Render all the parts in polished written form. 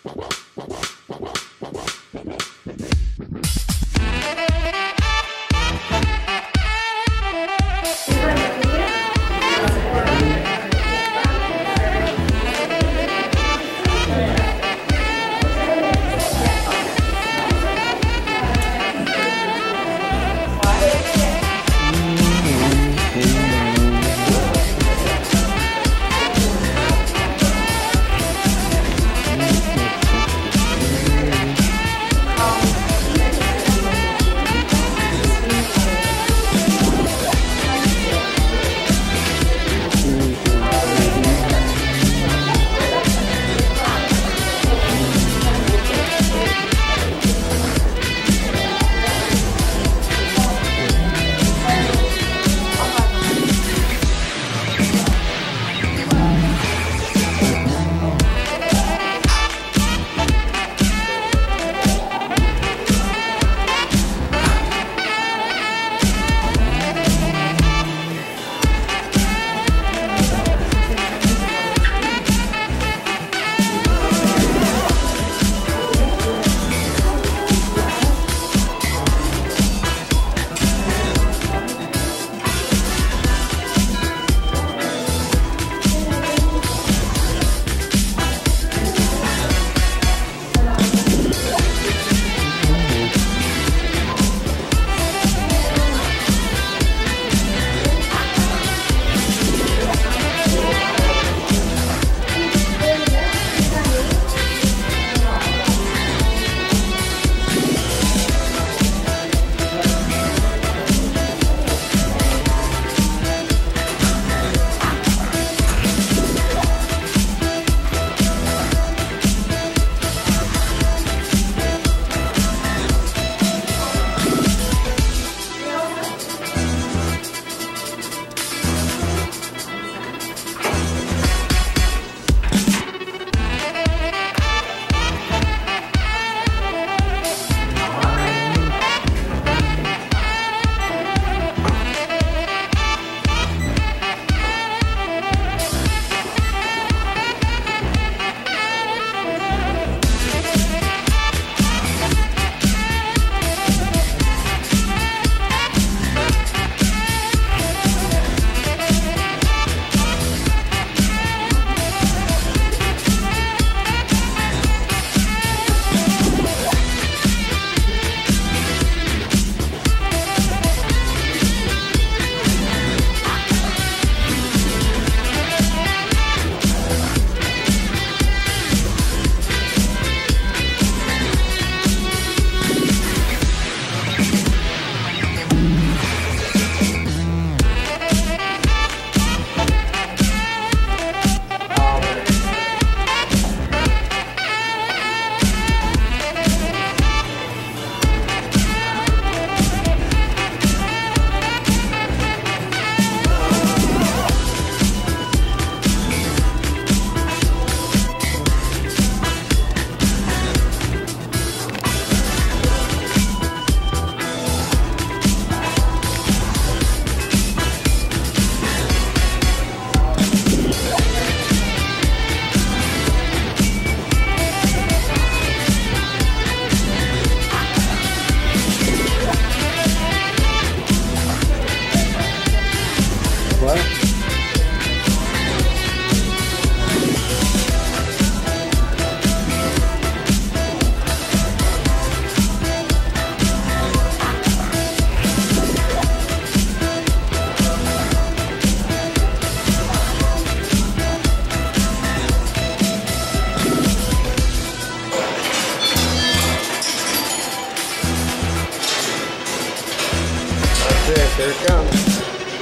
Here it comes.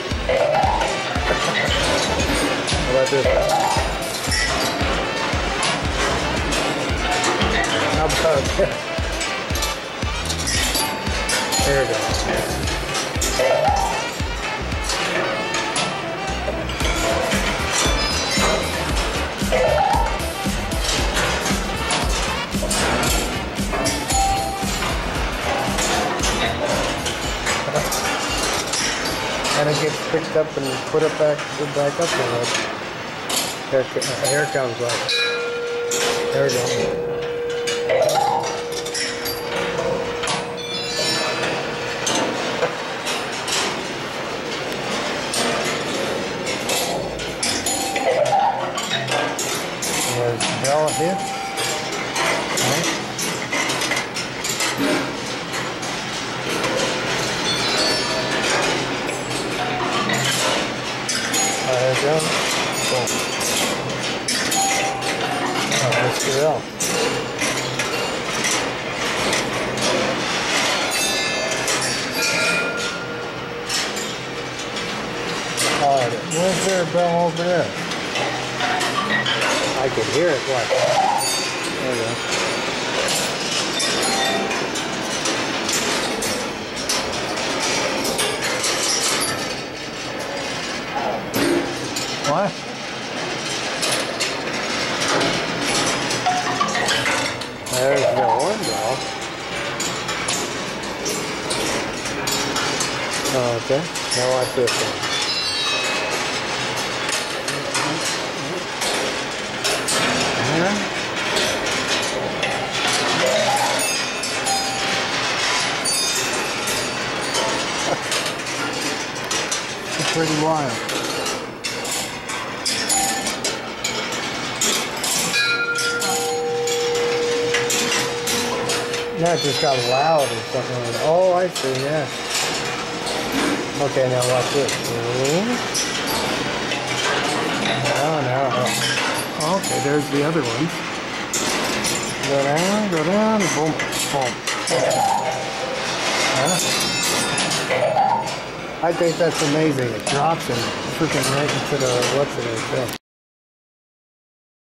How about this? How about that? There it goes. And it gets picked up and put it back up there. Here it comes, like. There we go. There's the bell hit. Right. There you go. Cool. Let's get it out. Alright, where's there a bell over there? I could hear it. What? There we go. What? There's the one bell. Oh, okay. Now watch this one. It's pretty wild. Yeah, it just got loud or something like that. Oh, I see, yeah. Okay, now watch this. Oh, no. Okay, there's the other one. Go down, boom, boom. Huh? I think that's amazing. It drops and freaking right into the, what's it?